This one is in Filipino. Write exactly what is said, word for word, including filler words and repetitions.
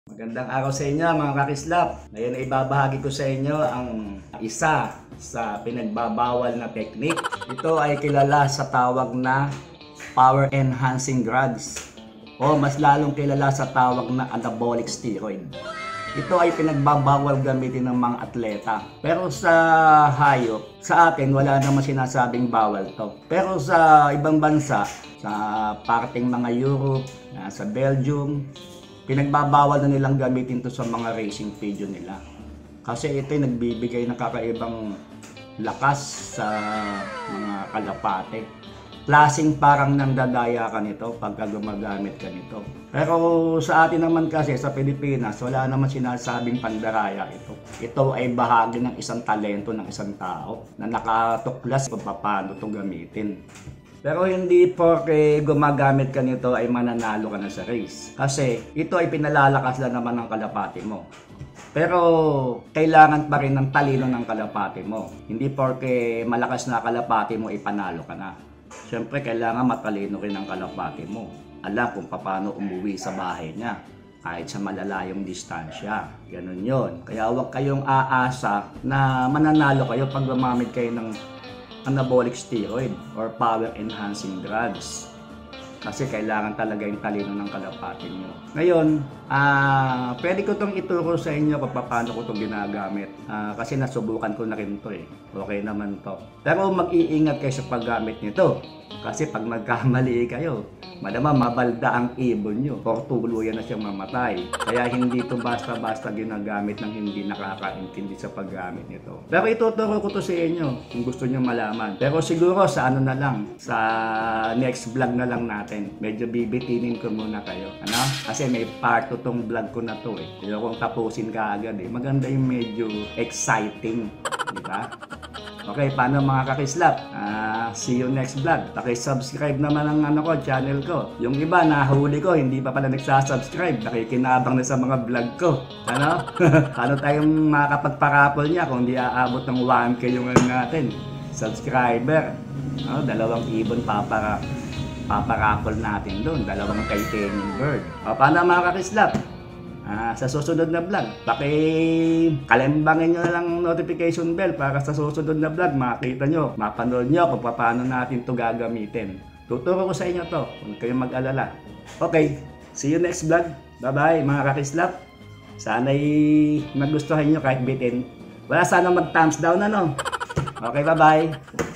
Magandang araw sa inyo mga kakislap. Ngayon ay ibabahagi ko sa inyo ang isa sa pinagbabawal na technique. Ito ay kilala sa tawag na power enhancing drugs o mas lalong kilala sa tawag na anabolic steroid. Ito ay pinagbabawal gamitin ng mga atleta. Pero sa hayop, sa atin wala naman sinasabing bawal to. Pero sa ibang bansa, sa parting mga Europe, sa Belgium, pinagbabawal na nilang gamitin to sa mga racing video nila. Kasi ito ay nagbibigay ng kakaibang lakas sa mga kalapate. Klaseng parang nandadaya ka nito pagka gumagamit ka nito. Pero sa atin naman kasi sa Pilipinas, wala naman sinasabing pandaraya ito. Ito ay bahagi ng isang talento ng isang tao na nakatuklas kung paano ito gamitin. Pero hindi porke gumagamit ka nito ay mananalo ka na sa race. Kasi ito ay pinalalakas lang naman ng kalapati mo. Pero kailangan pa rin ng talino ng kalapati mo. Hindi porke malakas na kalapati mo ipanalo ka na. Siyempre kailangan matalino rin ang kalapati mo. Alam kung paano umuwi sa bahay niya kahit sa malalayong distansya. Ganun yon. Kaya huwag kayong aasa na mananalo kayo pag gumamit kayo ng anabolic steroid or power enhancing drugs. Kasi kailangan talaga yung talino ng kalapati nyo. Ngayon, uh, pwede ko itong ituro sa inyo kung paano ko itong ginagamit. Uh, kasi nasubukan ko na rin ito eh. Okay naman to. Pero mag-iingat kayo sa paggamit nito. Kasi pag magkamali kayo, madama mabalda ang ibon nyo. O tuluyan na siyang mamatay. Kaya hindi ito basta-basta ginagamit ng hindi nakakaintindi sa paggamit nito. Pero ituturo ko to sa inyo kung gusto nyo malaman. Pero siguro sa ano na lang, sa next vlog na lang natin. Medyo bibitinin ko muna kayo. Ano? Kasi may part to tong vlog ko na to eh. Pero kung tapusin ka agad eh. Maganda yung medyo exciting. Diba? Okay, paano mga kakislap? Uh, see you next vlog. Paki-subscribe naman ang ano ko, channel ko. Yung iba, nahuli ko, hindi pa pala nagsasubscribe. Nakikinabang na sa mga vlog ko. Ano? Paano tayong makakapagparapol niya kung di aabot ng one K yung ano natin? Subscriber. Ano? Dalawang ibon papara. Paparapol natin doon, dalawang titanium bird. O, paano mga kakislap? Ah, sa susunod na vlog, paki-kalimbangin nyo na lang notification bell para sa susunod na vlog, makita nyo, mapanood nyo kung paano natin to gagamitin. Tuturo ko sa inyo to, huwag kayong mag-alala. Okay, see you next vlog. Bye-bye mga kakislap. Sana'y nagustuhan nyo kahit bitin. Wala sana mag-thumbs down ano. Okay, bye-bye.